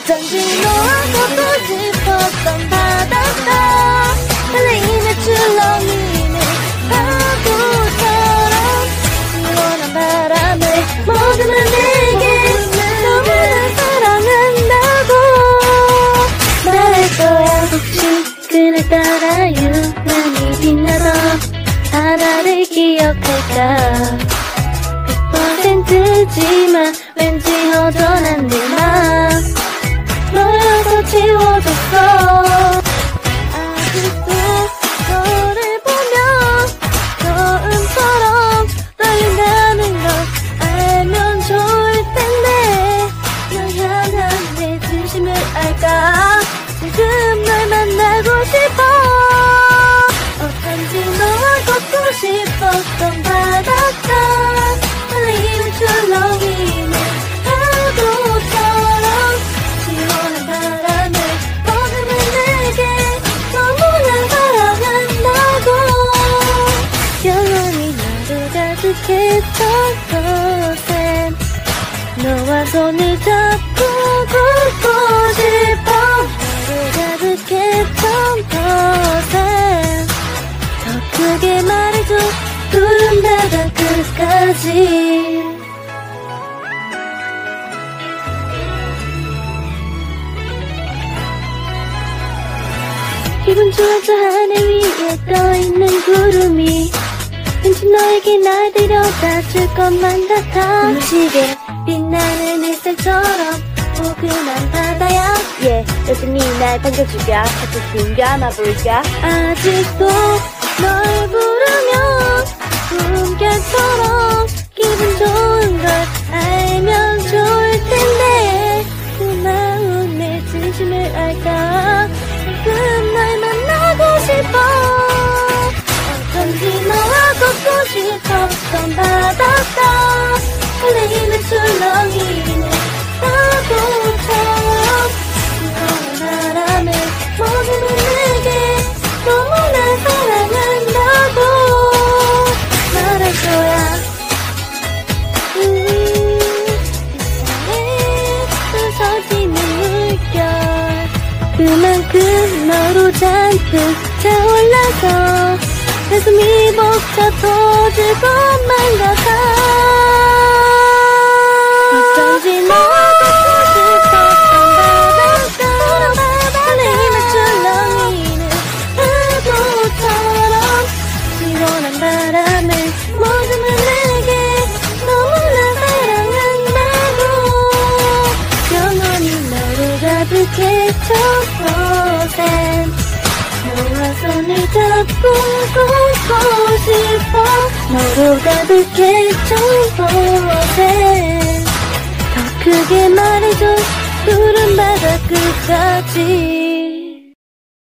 어쩐지 너와 걷고 싶었던 바닷가 설레임에 출렁이는 파도처럼 시원한 바람을 모두는 내게 너무나 사랑한다고 말할 거야. 혹시 그날 따라 유난히 빛나던 하나를 기억할까. 100%지만 왠지 허전한 내 맘 너여서 채워줬어. 아직도 너를 보면 처음처럼 떨린다는 걸 알면 좋을 텐데 널 향한 내 진심을 알까. 지금 널 만나고 싶어. 어쩐지 너와 걷고 싶었던 바닷가 설레임을 출렁이는 파도처럼 시원한 바람을 머금은 내게 너무나 사랑한다고. 영원히 너로 가득했던 곳엔 너와 손을 잡고 걷고 싶어. 너로 가득했던 곳엔 더 크게 말해줘. 푸른 바다 끝까지. 기분 좋아 저 하늘 위에 떠있는 구름이 왠지 너에게 날 데려다 줄 것만 같아. 눈시게 빛나는 햇살처럼 포근한 바다야. 여전히 날 반겨줄까. 자꾸 눈 감아볼까. 아직도 널 부르면 꿈결처럼 기분 좋은 걸 알면 좋을 텐데 고마운 내 진심을 알까. 지금 널 만나고 싶어. 어쩐지 너와 걷고 싶었던 바닷가 설레임을 출렁이는 파도처럼 시원한 바람을 머금은 내게 너무나 사랑한다고 말할 거야. 세상에 부서지는 물결 그만큼 너로 잔뜩 차올라서 가슴이 벅차 터질 것만 같아. 어쩐지 너와 걷고 싶었던 바닷가 설레임을 출렁이는 파도처럼 시원한 바람을 머금은 내게 너무나 사랑한다고. 영원히 너로 가득했던 곳엔 너와 손을 잡고 걷고 싶어. 너로 가득했던 곳엔 더 크게 말해줘. 푸른 바다 끝까지.